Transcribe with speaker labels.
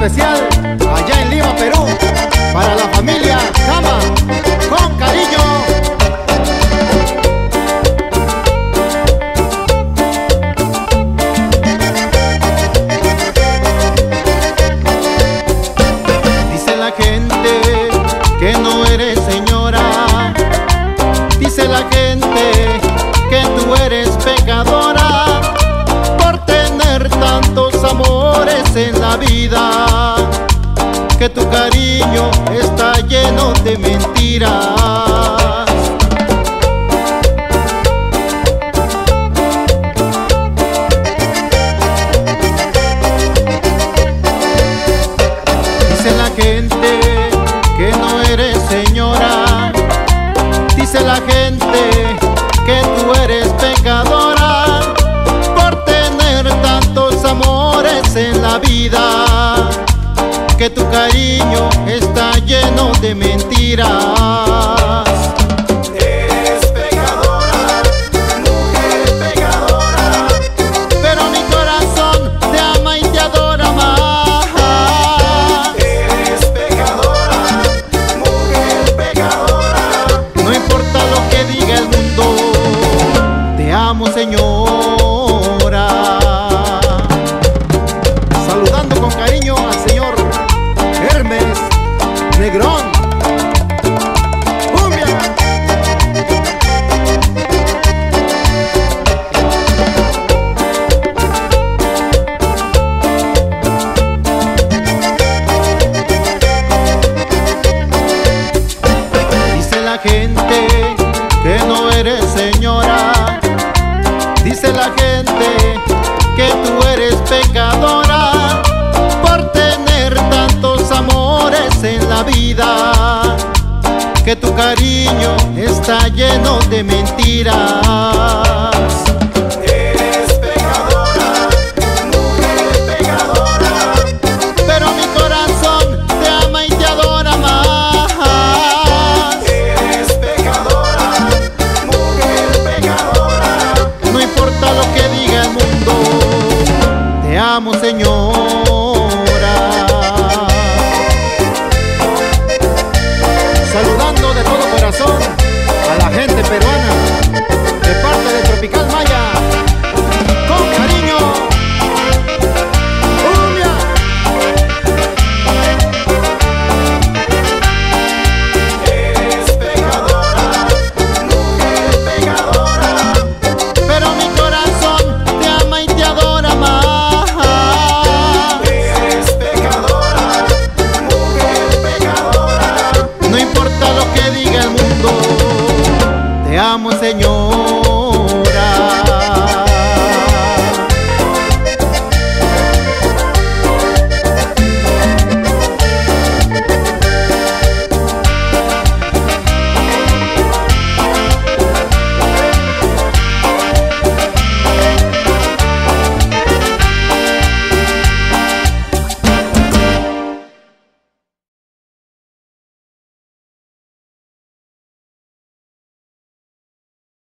Speaker 1: especial allá en Lima, Perú, para la familia Cama, con cariño. Dice la gente que no eres señora, dice la gente que tú eres pecadora por tener tantos amores en la vida, que tu cariño está lleno de mentiras. Dice la gente que no eres señora, dice la gente que tú eres pecadora por tener tantos amores en la vida, que tu cariño está lleno de mentiras.
Speaker 2: Eres pecadora, mujer pecadora,
Speaker 1: Pero mi corazón te ama y te adora más.
Speaker 2: eres pecadora, mujer pecadora.
Speaker 1: No importa lo que diga el mundo, te amo, señora. Saludando con cariño al señor Hermes Negrón. ¡Cumbia! Dice la gente que no eres señora, dice la gente que tú eres pecadora por tener tantos amores en la vida, que tu cariño está lleno de mentiras.
Speaker 2: Eres pecadora, mujer pecadora,
Speaker 1: Pero mi corazón te ama y te adora más.
Speaker 2: eres pecadora, mujer pecadora.
Speaker 1: No importa lo que diga el mundo, te amo, señora. Saludando de todo corazón a la gente peruana de parte de Tropical Maya, con cariño. ¡Cumbia!
Speaker 2: Eres pecadora, mujer pecadora,
Speaker 1: Pero mi corazón te ama y te adora más.
Speaker 2: eres pecadora, mujer pecadora.
Speaker 1: No importa lo que diga el mundo, te amo, señor.